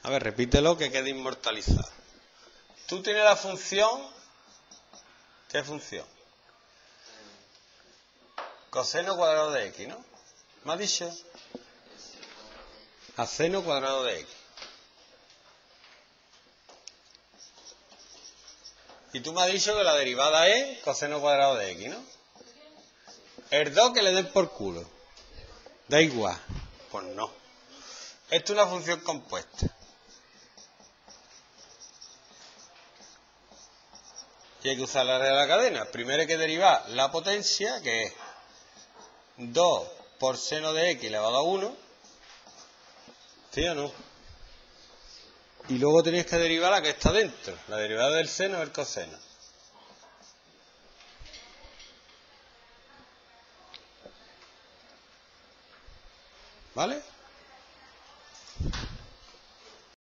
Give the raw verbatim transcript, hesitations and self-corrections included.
A ver, repítelo que quede inmortalizado. Tú tienes la función... ¿Qué función? Coseno cuadrado de x, ¿no? ¿Me has dicho? A seno cuadrado de x. Y tú me has dicho que la derivada es coseno cuadrado de x, ¿no? El dos que le den por culo. Da igual. Pues no. Esto es una función compuesta. Y hay que usar la regla de la cadena. Primero hay que derivar la potencia, que es dos por seno de x elevado a uno. ¿Sí o no? Y luego tenéis que derivar la que está dentro. La derivada del seno es el coseno. ¿Vale?